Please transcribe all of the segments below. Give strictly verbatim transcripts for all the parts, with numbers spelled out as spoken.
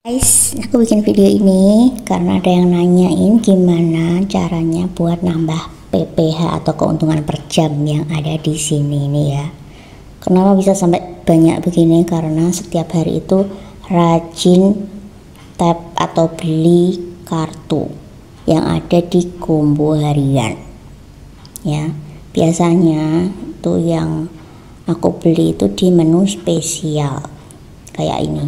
Guys, aku bikin video ini karena ada yang nanyain gimana caranya buat nambah P P H atau keuntungan per jam yang ada di sini nih ya. Kenapa bisa sampai banyak begini? Karena setiap hari itu rajin tap atau beli kartu yang ada di combo harian. Ya, biasanya itu yang aku beli itu di menu spesial kayak ini.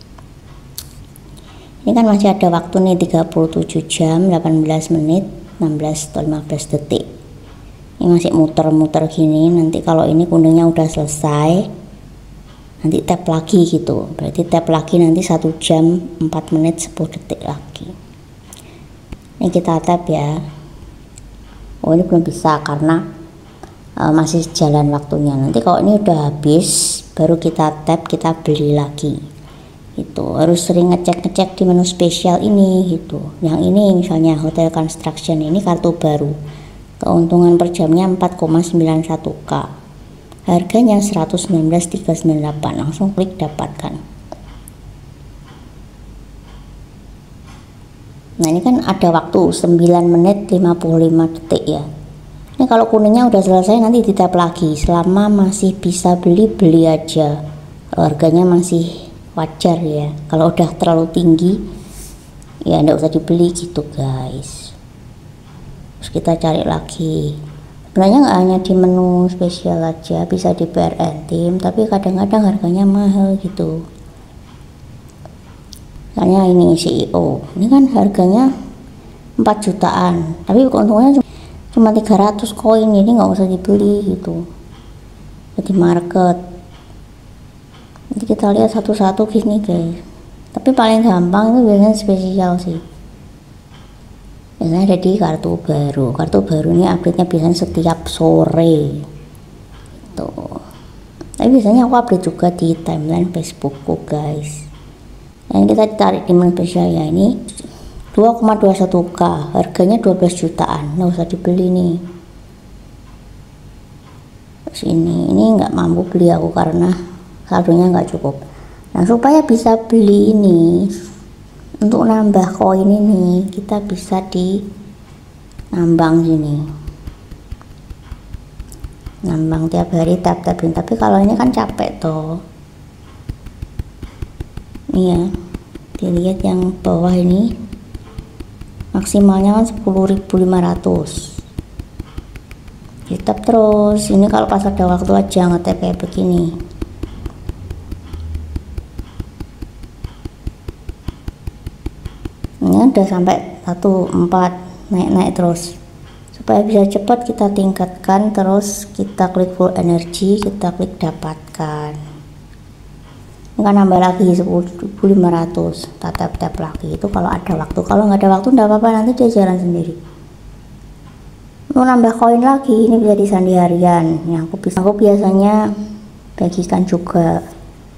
Ini kan masih ada waktu nih, tiga puluh tujuh jam delapan belas menit enam belas atau lima belas detik. Ini masih muter-muter gini. Nanti kalau ini kuningnya udah selesai, nanti tap lagi gitu. Berarti tap lagi nanti satu jam empat menit sepuluh detik lagi. Ini kita tap ya. Oh, ini belum bisa karena uh, masih jalan waktunya. Nanti kalau ini udah habis baru kita tap, kita beli lagi. Itu harus sering ngecek-ngecek di menu spesial ini gitu. Yang ini misalnya Hotel Construction, ini kartu baru, keuntungan per jamnya empat koma sembilan satu K, harganya seratus sembilan belas tiga ratus sembilan puluh delapan. Langsung klik dapatkan. Nah, ini kan ada waktu sembilan menit lima puluh lima detik ya. Ini kalau kuningnya udah selesai nanti ditap lagi. Selama masih bisa beli, beli aja. Kalau harganya masih wajar ya. Kalau udah terlalu tinggi ya enggak usah dibeli gitu guys. Terus kita cari lagi. Sebenarnya nggak hanya di menu spesial aja, bisa di P R Intim, tapi kadang-kadang harganya mahal gitu. Misalnya ini C E O, ini kan harganya empat jutaan, tapi keuntungannya cuma tiga ratus koin. Ini nggak usah dibeli gitu. Jadi market. Nanti kita lihat satu-satu gini guys. Tapi paling gampang itu biasanya spesial sih. Biasanya ada di kartu baru. Kartu baru ini update-nya biasanya setiap sore. Tuh. Tapi biasanya aku update juga di timeline Facebookku guys. Dan kita tarik di menu spesial ya, ini dua koma dua satu K, harganya dua belas jutaan. Nggak usah dibeli nih. Terus ini, ini nggak mampu beli aku karena saldonya nggak cukup. Nah, supaya bisa beli ini, untuk nambah koin ini kita bisa di nambang sini, nambang tiap hari tap tapin. Tapi kalau ini kan capek toh. Nih ya, dilihat yang bawah ini maksimalnya kan sepuluh ribu lima ratus. Di tap terus. Ini kalau pas ada waktu aja ngetap kayak begini. Ini udah sampai satu empat, naik-naik terus. Supaya bisa cepat kita tingkatkan, terus kita klik full energi, kita klik dapatkan. Ini kan nambah lagi sepuluh ribu lima ratus. Kita tap-tap lagi itu kalau ada waktu. Kalau nggak ada waktu enggak apa-apa, nanti dia jalan sendiri. Mau nambah koin lagi, ini bisa di sandi harian. Yang aku bisa, aku biasanya bagikan juga.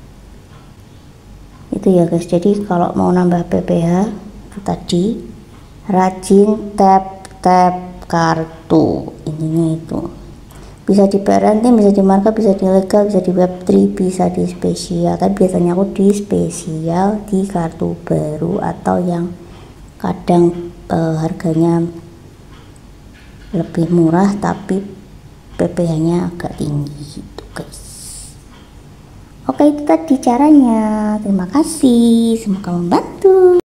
Itu ya guys. Jadi kalau mau nambah P P H tadi rajin tap tap kartu ininya itu bisa di P R Intim, bisa di market, bisa di legal, bisa di web tiga, bisa di spesial. Tapi biasanya aku di spesial, di kartu baru atau yang kadang eh, harganya lebih murah tapi P P H nya agak tinggi gitu guys. Oke, itu tadi caranya. Terima kasih, semoga membantu.